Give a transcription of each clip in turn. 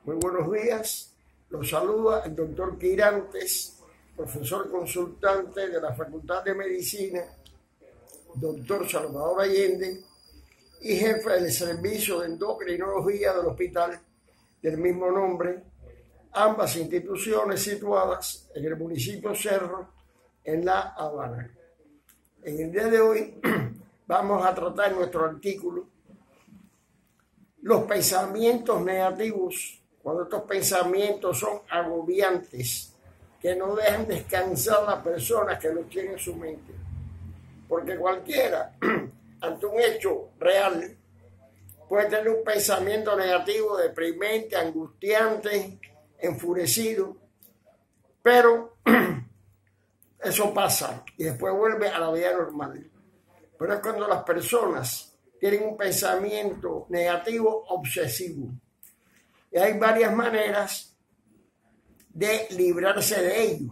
Muy buenos días, los saluda el doctor Quirantes, profesor consultante de la Facultad de Medicina, doctor Salvador Allende y jefe del servicio de endocrinología del hospital del mismo nombre, ambas instituciones situadas en el municipio Cerro, en La Habana. En el día de hoy vamos a tratar nuestro artículo los pensamientos negativos, cuando estos pensamientos son agobiantes, que no dejan descansar a la persona que los tiene en su mente. Porque cualquiera, ante un hecho real, puede tener un pensamiento negativo, deprimente, angustiante, enfurecido, pero eso pasa y después vuelve a la vida normal. Pero es cuando las personas tienen un pensamiento negativo obsesivo. Y hay varias maneras de librarse de ello.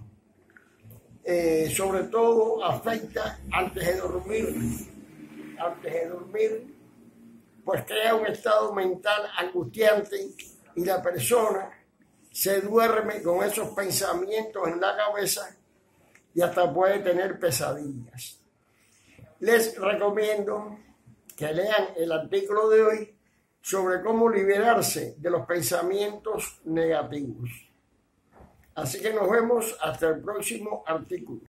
Sobre todo afecta antes de dormir. Antes de dormir, pues crea un estado mental angustiante y la persona se duerme con esos pensamientos en la cabeza y hasta puede tener pesadillas. Les recomiendo que lean el artículo de hoy sobre cómo liberarse de los pensamientos negativos. Así que nos vemos hasta el próximo artículo.